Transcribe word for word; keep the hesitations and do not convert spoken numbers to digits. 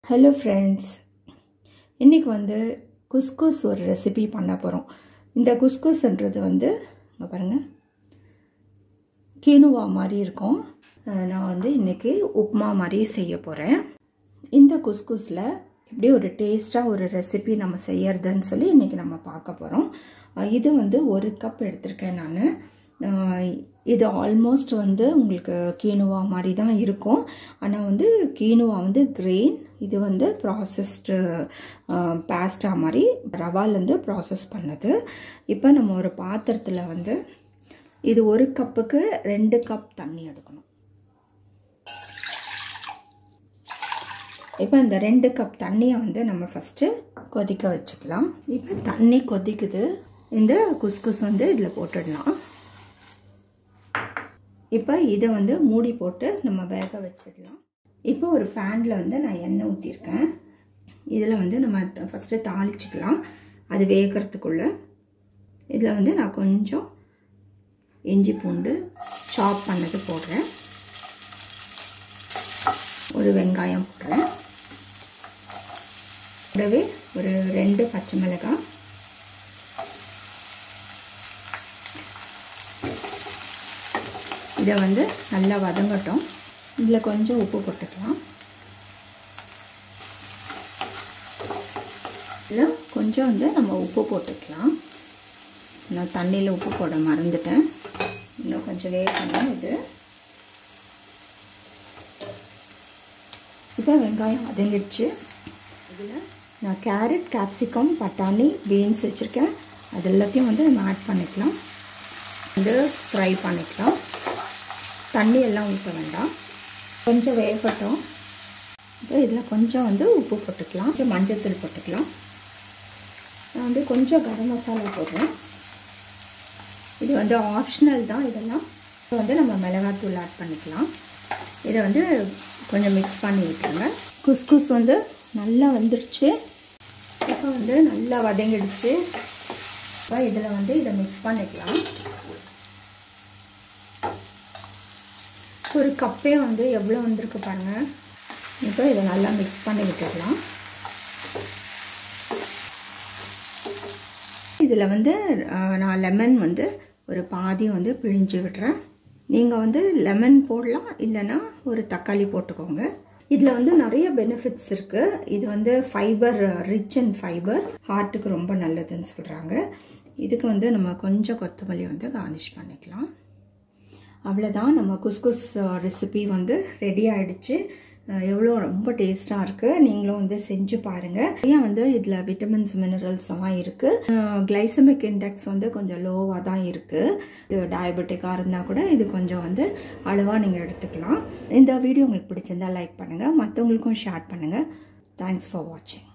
Hello friends, இன்னைக்கு வந்து couscous ஒரு ரெசிபி பண்ண போறோம். இந்த couscousன்றது வந்து இங்க பாருங்க quinoa மாதிரி இருக்கும். நான் வந்து இன்னைக்கு உப்மா மாதிரி செய்ய போறேன். இந்த couscousல எப்படி ஒரு டேஸ்டா ஒரு ரெசிபி நம்ம செய்யறதுன்னு சொல்லி இன்னைக்கு நம்ம பார்க்க போறோம். இது வந்து ஒரு கப் எடுத்துர்க்கேன் நான். இது ஆல்மோஸ்ட் வந்து உங்களுக்கு quinoa மாதிரி தான் இருக்கும். ஆனா வந்து quinoa வந்து grain, இது வந்து processed pasta மாதிரி ரவால இருந்து process பண்ணது. இப்போ நம்ம ஒரு பாத்திரத்துல வந்து இது ஒரு கப்புக்கு ரெண்டு கப் தண்ணி எடுக்கணும். இப்போ இந்த ரெண்டு கப் தண்ணியை வந்து நம்ம ஃபர்ஸ்ட் கொதிக்க வச்சுக்கலாம். இப்போ தண்ணி கொதிக்குது. இந்த couscous வந்து இதுல போட்டுடலாம். இப்போ இதை வந்து மூடி போட்டு நம்ம வேக வச்சிடலாம். இப்போ ஒரு பேன்ல வந்து நான் எண்ணெய் ஊற்றிருக்கேன். இதில் வந்து நம்ம ஃபஸ்ட்டு தாளிச்சிக்கலாம். அது வேகிறதுக்குள்ள இதில் வந்து நான் கொஞ்சம் இஞ்சி பூண்டு சாப் பண்ணது போடுறேன். ஒரு வெங்காயம் போடுறேன். கூடவே ஒரு ரெண்டு பச்சை மிளகாய், இதை வந்து நல்லா வதங்கட்டும். இதில் கொஞ்சம் உப்பு போட்டுக்கலாம். இதில் கொஞ்சம் வந்து நம்ம உப்பு போட்டுக்கலாம். நான் தண்ணியில் உப்பு போட மறந்துட்டேன். இன்னும் கொஞ்சம் வேகணும் இது. இப்போ வெங்காயம் வதங்கிடுச்சு. இதில் நான் கேரட், கேப்சிகம், பட்டாணி, பீன்ஸ் வச்சுருக்கேன். அது எல்லாத்தையும் வந்து நம்ம ஆட் பண்ணிக்கலாம். வந்து ஃப்ரை பண்ணிக்கலாம். தண்ணி எல்லாம் ஊற்ற வேண்டாம். கொஞ்சம் வேகட்டும். இப்போ இதில் கொஞ்சம் வந்து உப்பு போட்டுக்கலாம். கொஞ்சம் மஞ்சள் தூள் போட்டுக்கலாம். நான் வந்து கொஞ்சம் கரம் மசாலா போடுறேன். இது வந்து ஆப்ஷனல் தான் இதெல்லாம். இப்போ வந்து நம்ம மிளகாத்தூள் ஆட் பண்ணிக்கலாம். இதை வந்து கொஞ்சம் மிக்ஸ் பண்ணி விட்டுருங்க. couscous வந்து நல்லா வந்துடுச்சு. இப்போ வந்து நல்லா வதங்கிடுச்சு. இப்போ இதில் வந்து இதை மிக்ஸ் பண்ணிக்கலாம். ஒரு கப்பே வந்து எவ்வளோ வந்திருக்கு பாருங்க. இப்போ இதை நல்லா மிக்ஸ் பண்ணி விட்டுடலாம். இதில் வந்து நான் லெமன் வந்து ஒரு பாதி வந்து பிழிஞ்சு விடுறேன். நீங்கள் வந்து லெமன் போடலாம், இல்லைன்னா ஒரு தக்காளி போட்டுக்கோங்க. இதில் வந்து நிறைய பெனிஃபிட்ஸ் இருக்குது. இது வந்து ஃபைபர், ரிச் அண்ட் ஃபைபர், ஹார்ட்டுக்கு ரொம்ப நல்லதுன்னு சொல்கிறாங்க. இதுக்கு வந்து நம்ம கொஞ்சம் கொத்தமல்லி வந்து கார்னிஷ் பண்ணிக்கலாம். அவ்வளோதான், நம்ம couscous ரெசிபி வந்து ரெடி ஆகிடுச்சு. எவ்வளோ ரொம்ப டேஸ்ட்டாக இருக்குது. நீங்களும் வந்து செஞ்சு பாருங்கள். நிறையா வந்து இதில் விட்டமின்ஸ், மினரல்ஸ் எல்லாம் இருக்குது. கிளைசமிக் இண்டெக்ஸ் வந்து கொஞ்சம் லோவாக தான் இருக்குது. இது டயபெட்டிக்காக இருந்தால் கூட இது கொஞ்சம் வந்து அளவாக நீங்கள் எடுத்துக்கலாம். இந்த வீடியோ உங்களுக்கு பிடிச்சிருந்தா லைக் பண்ணுங்கள், மற்றவங்களுக்கும் ஷேர் பண்ணுங்கள். தேங்க்ஸ் ஃபார் வாட்சிங்.